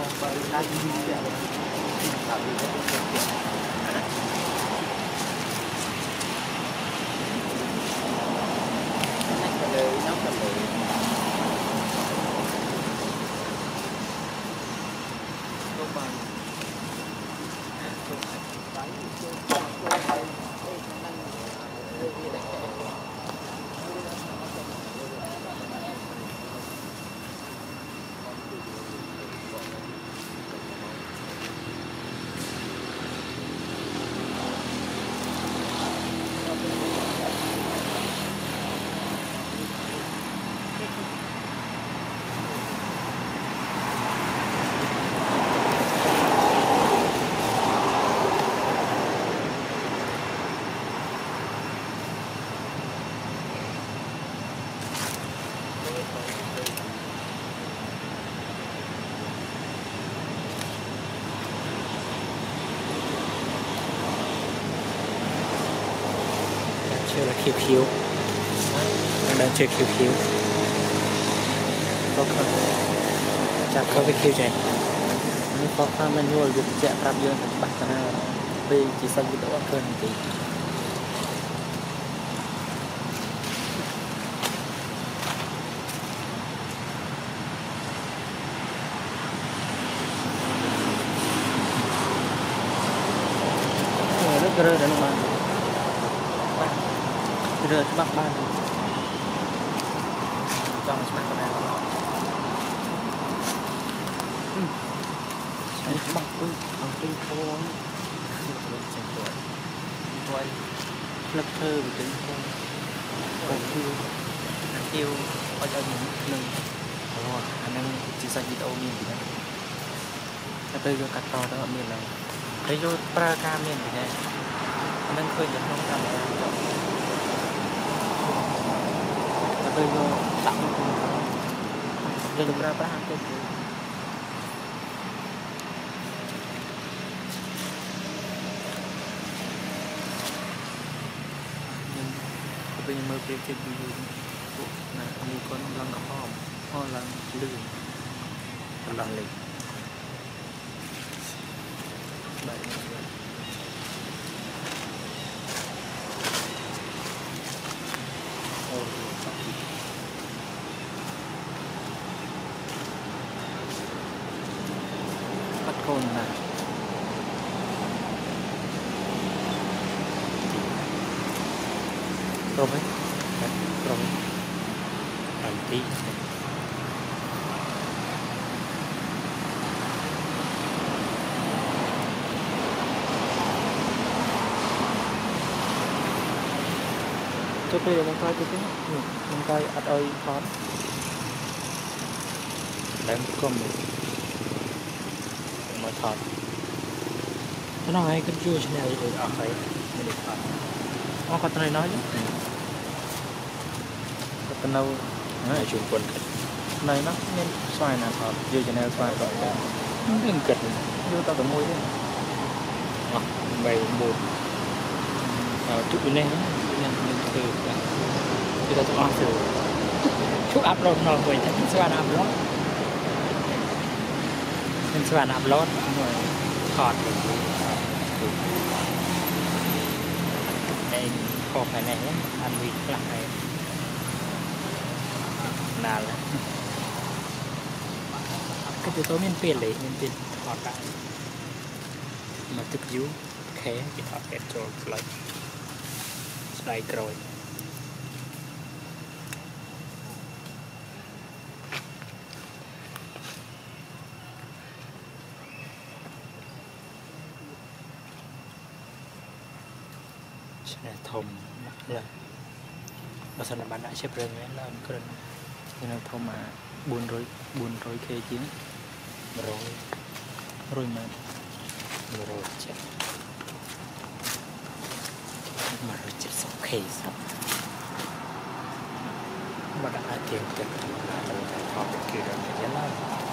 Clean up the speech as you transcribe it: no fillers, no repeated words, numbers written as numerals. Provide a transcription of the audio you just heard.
Chưa là khiêu đang chơi khiêu có không chặt có cái khiêu này có không mình nuôi được chẹt làm dương bạc na vì chỉ xanh cái độ cơn tí rất rơi đấy mà rơi bắc ban trong smack vào đây bằng tinh khô quay lập thơ của tinh khô còn tiêu có cho những lần anh em chỉ xanh đi đâu miền gì đấy bây giờ cắt to đó miền này thấy vô pra ca miền gì này anh em khơi được không làm bây giờ tặng để được ra ba hàng tiền bây giờ mới biết cái gì là như con lăng hòm ho lăng lươn lăng lịch vậy bắt con là rồi làm tí cho bây giờ mình coi cho cái mình coi ở đây con đem con mà thọt nó nói cái chua trên này rồi ở đây mình được thọt nó có tên nói chứ có tên đâu nó là chuột quần này nó nên xoài nào thọt vô trên này xoài rồi nó đừng kịch vô tao tao môi thế mày một tụi này mình từ thì là tụi ăn từ chút upload nó về thì mình sẽ làm upload mình sẽ làm upload rồi thọt đây khô cái này ăn vịt lại nào là cái từ tối mình tiền lấy mình tiền thọt lại mà tức dú khé cái thọt kẹt cho lại đây rồi này thùng là và sau này bạn đã xếp rừng ấy là cái này thùng mà buồn rồi kê chiến rồi mà rồi chết mà rồi chết xong kê xong mà đã tiền tiền là thọ kia rồi thì rất là